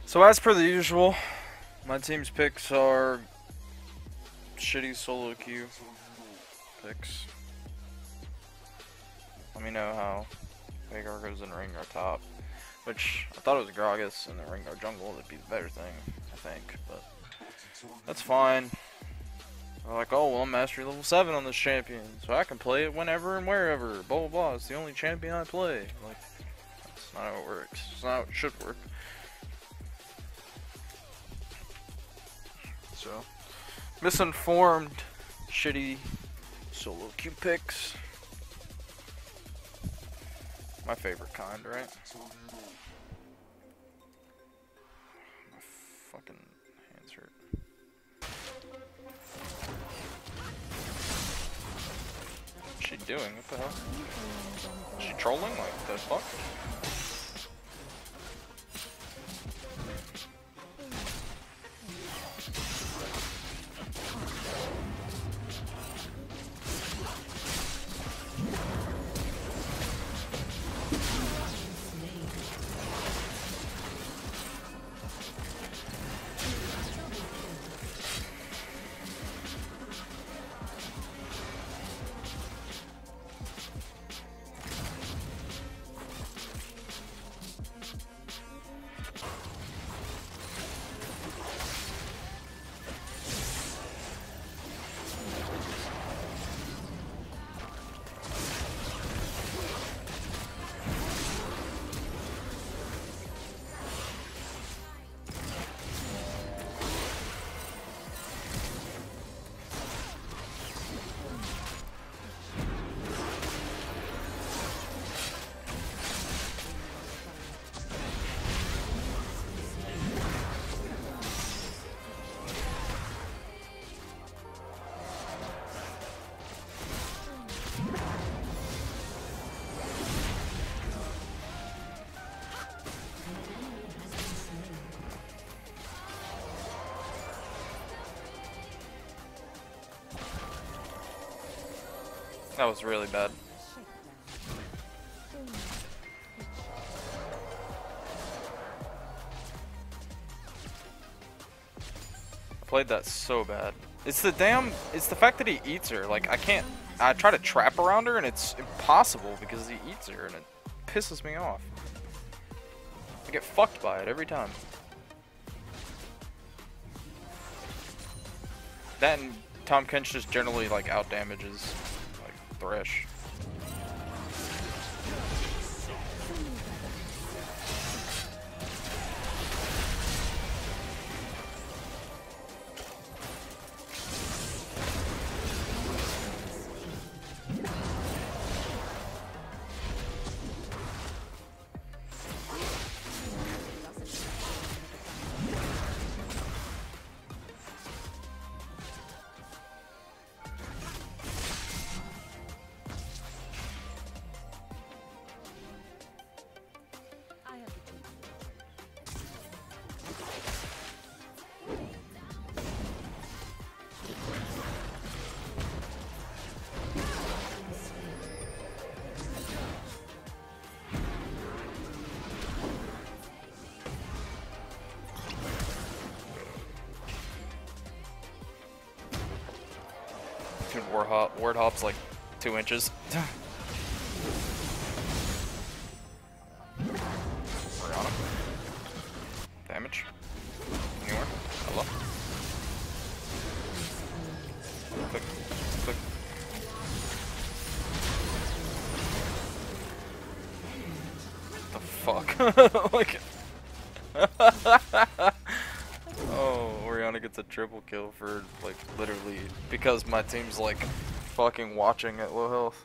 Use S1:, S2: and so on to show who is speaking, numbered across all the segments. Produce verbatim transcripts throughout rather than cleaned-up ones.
S1: So as per the usual, my team's picks are shitty solo queue picks. Let me know how Vagar goes in ring or top, which I thought it was Gragas in the ring or jungle. That'd be the better thing, I think, but that's fine. They're like, oh, well, I'm mastery level seven on this champion, so I can play it whenever and wherever, blah blah blah. It's the only champion I play. Like, that's not how it works. It's not how it should work. So, misinformed, shitty solo queue picks. My favorite kind, right? My fucking hands hurt. What's she doing? What the hell? Is she trolling? Like, the fuck? That was really bad. I played that so bad. It's the damn, it's the fact that he eats her. Like, I can't, I try to trap around her and it's impossible because he eats her and it pisses me off. I get fucked by it every time. That and Tom Kench just generally like out damages like Thresh. Dude, ward hop, ward hop's like two inches. We're on him. Damage. Anywhere. Hello. Click. Click. The fuck? Like. Oh, Orianna gets a triple kill for, like, literally, because my team's, like, fucking watching at low health.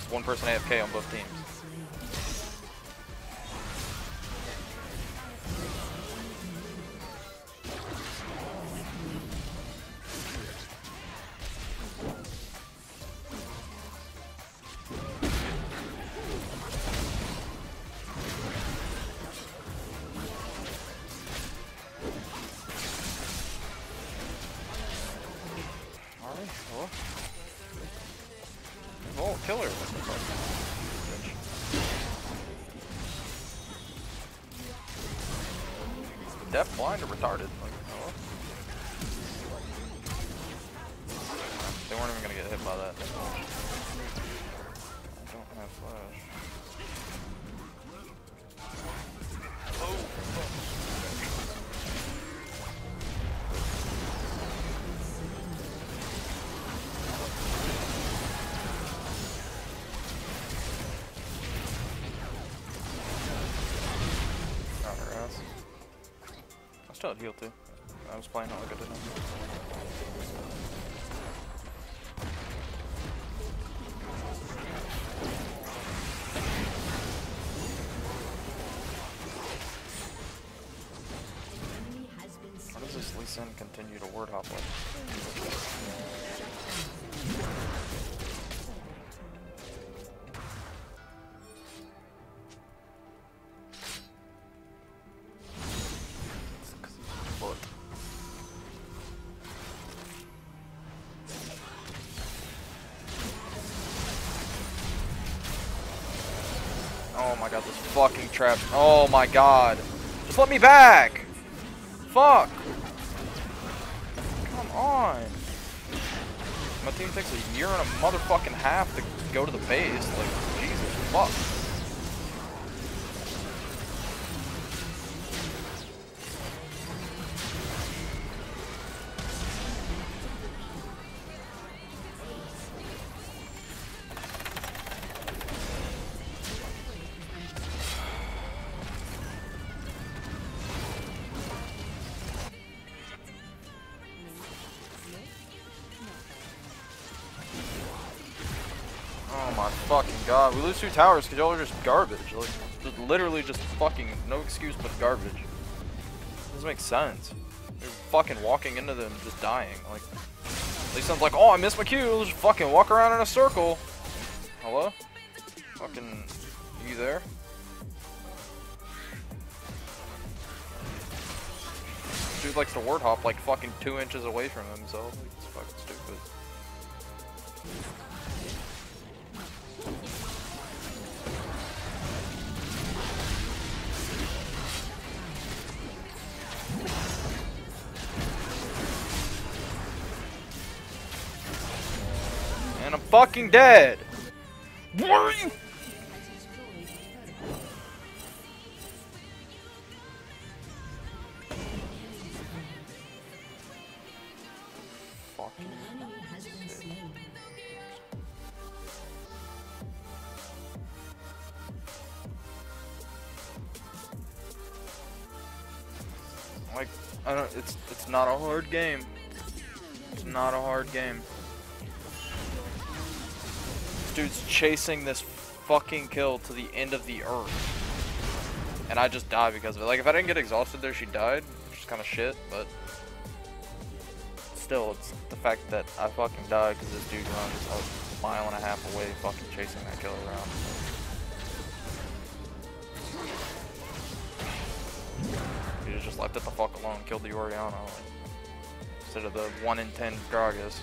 S1: just one person A F K on both teams. Oh, oh killer. Deaf, blind, or retarded? Like, oh. They weren't even gonna get hit by that. I don't have flash. Oh. I still had heal too. I was playing out like I didn't. Why does this Lee Sin continue to word hop like? Oh my god, this fucking trap. Oh my god. Just let me back! Fuck! Come on. My team takes a year and a motherfucking half to go to the base. Like, Jesus fuck. Oh my fucking god, we lose two towers because y'all are just garbage. Like, just literally just fucking, no excuse but garbage. Doesn't make sense. You're fucking walking into them just dying. Like, at least I'm like, oh, I missed my Q, just fucking walk around in a circle. Hello? Fucking, you there? Dude likes to word hop like fucking two inches away from himself. Like, it's fucking stupid. And I'm fucking dead. What are you? Fucking shit. Like, I don't. It's it's not a hard game. It's not a hard game. Dude's chasing this fucking kill to the end of the earth. And I just died because of it. Like, if I didn't get exhausted there, she died. Which is kind of shit, but still, it's the fact that I fucking died because this dude runs a mile and a half away fucking chasing that killer around. He just left it the fuck alone, killed the Oriana. Instead of the one in ten Gragas.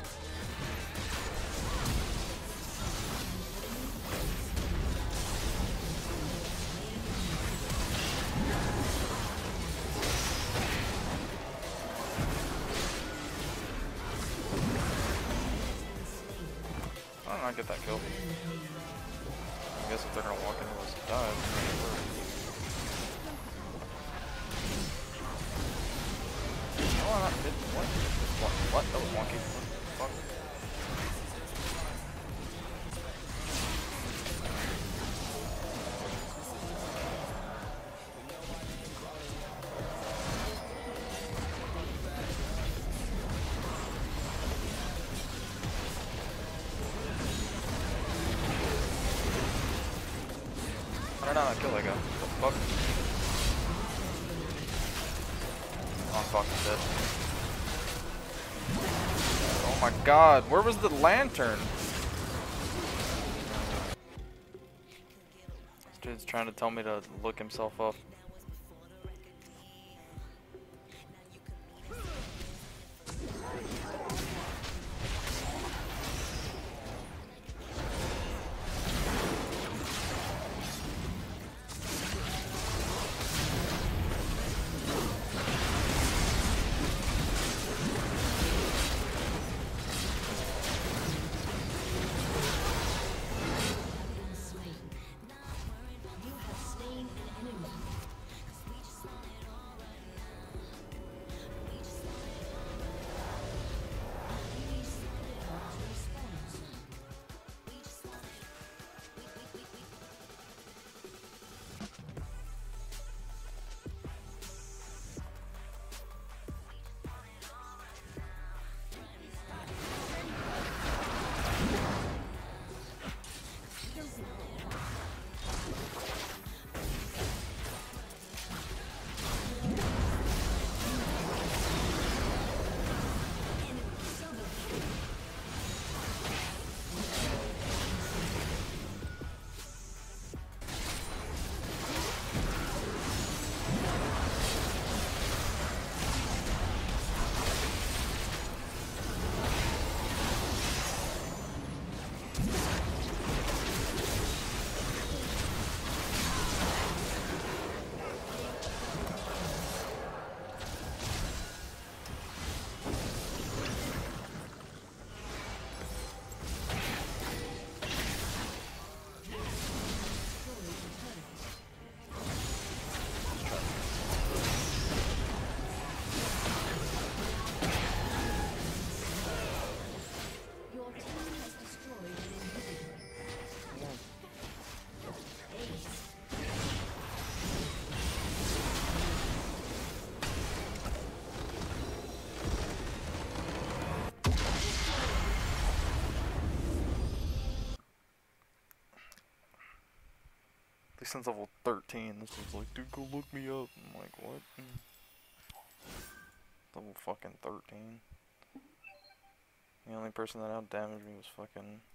S1: I get that kill. I guess if they're gonna walk into us and die, oh, not hit. What? What? What? That was wonky. What the fuck? Or not, I kill that guy. What the fuck? Oh, I'm fucking dead. Oh my god, where was the lantern? This dude's trying to tell me to look himself up. Since level thirteen, this was like, dude, go look me up. I'm like, what? Level fucking thirteen. The only person that out damaged me was fucking